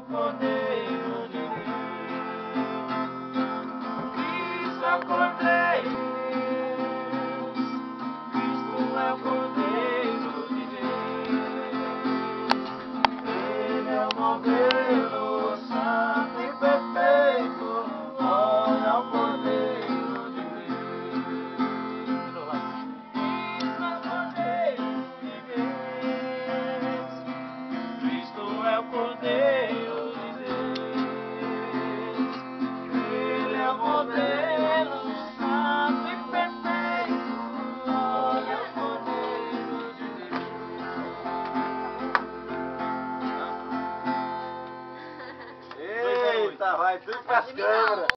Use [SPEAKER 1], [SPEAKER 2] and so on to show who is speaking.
[SPEAKER 1] Cordeiro de Deus. Cristo é o Cordeiro de Deus. Cristo é o Cordeiro de Deus. Ele é o modelo santo e perfeito. Olha o Cordeiro de Deus. Cristo é o Cordeiro de Deus. Cristo é o Cordeiro de Deus. Ele é o modelo santo e perfeito. Olha o Cordeiro de Deus. Eita, vai tudo pras câmeras.